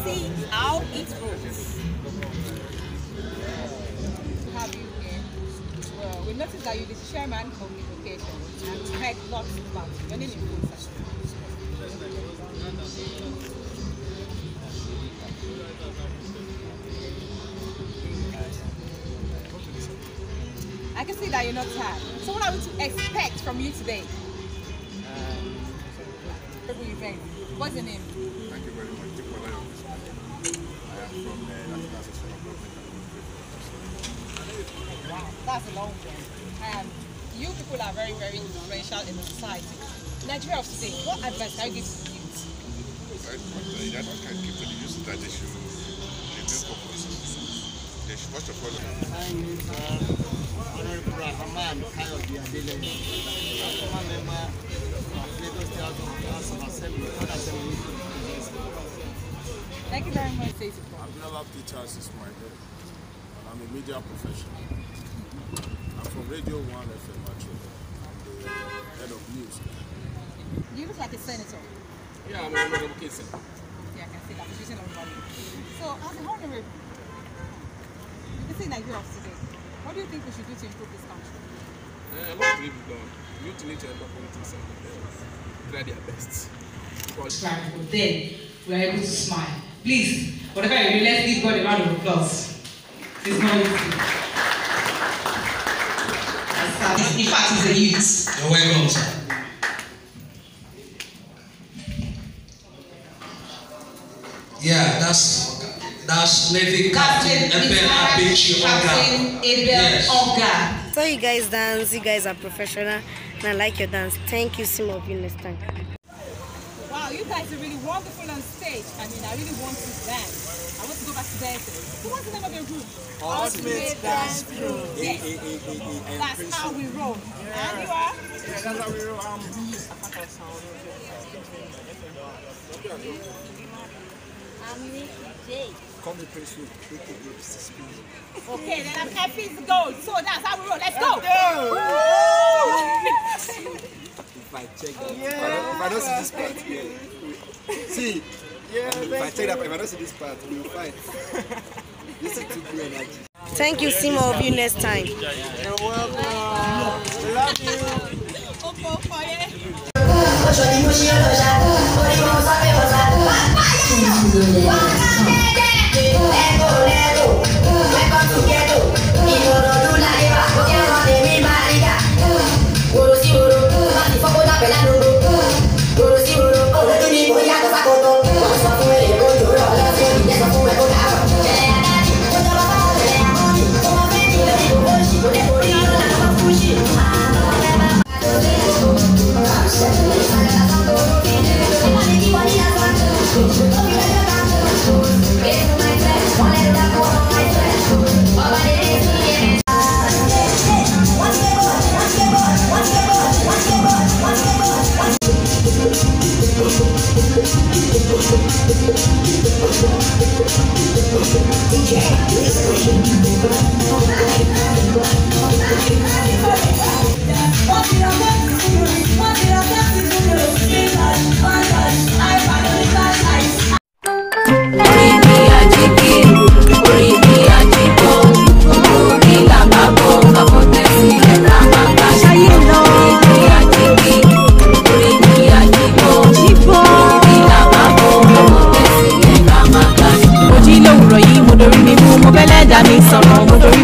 see how it rolls. To have you here. Well, we noticed that you're the chairman of the location and we heard lots about you. Your name is Musa. I can see that you're not tired. So what are we to expect from you today? What's your name? Thank you very much. I am from the National Association of Government. Wow, that's a long way. You people are very, very influential in the society. Nigeria of today, what advice can you give to the youth? That I can give to the youth that they should remain focused. They should first of all. Honorable Rahman Kayode Adele, former member of Lagos State House of Assembly. Thank you very much. Abdullah Teachers is my head. I'm a media professional. I'm from Radio 1 FM actually. I'm the head of news. You look like a senator. Yeah, I'm a honorable case. Yeah, I can see that. Position of money. So, as an honorable, you can see Nigeria of today. What do you think we should do to improve this country? A lot to be done. Youth need to enter politics and try their best. But then we are able to smile. Please, whatever you do, let's give God a round of applause. It's not easy. In fact, it's a youth. You're welcome, sir. Yeah, that's Navy Captain Abel Oga. So you guys dance, you guys are professional, and I like your dance. Thank you, Simo, of you next time. Wow, you guys are really wonderful on stage. I mean, I really want to dance. I want to go back to dancing. So what's the name of your group? Ultimate Dance Crew. Yes. That's how we roll. And you are? Yeah, that's how we roll. I'm Nick J. Call me Prince Luke. Okay, then I'm Effie's Gold. So that's how we roll. Let's go. If I check that, if I don't see this part, see, if I check that, if I don't see this part, we'll fight. This is too good energy. Thank you, Simo, of you next time. You're welcome. We love you. Mo bẹ́lẹ̀ dá mi sọ̀rọ̀ mo